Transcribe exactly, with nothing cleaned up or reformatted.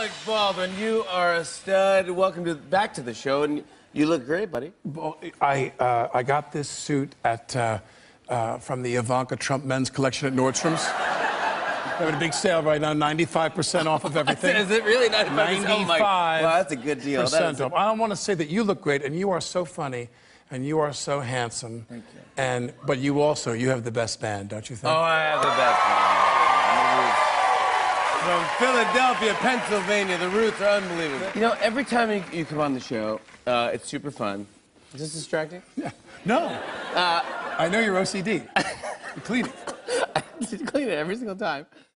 Alec Baldwin, you are a stud. Welcome to back to the show, and you look great, buddy. Well, I uh, I got this suit at uh, uh, from the Ivanka Trump men's collection at Nordstrom's. They're having a big sale right now, ninety-five percent off of everything. Is it really ninety-five percent? ninety-five Well, that's a good deal. Percent off. I want to say that you look great, and you are so funny, and you are so handsome. Thank you. And but you also you have the best band, don't you think? Oh, I have the best one. From Philadelphia, Pennsylvania, the roots are unbelievable. You know, every time you, you come on the show, uh, it's super fun. Is this distracting? Yeah. No. Uh, I know you're O C D. You clean it. I clean it every single time.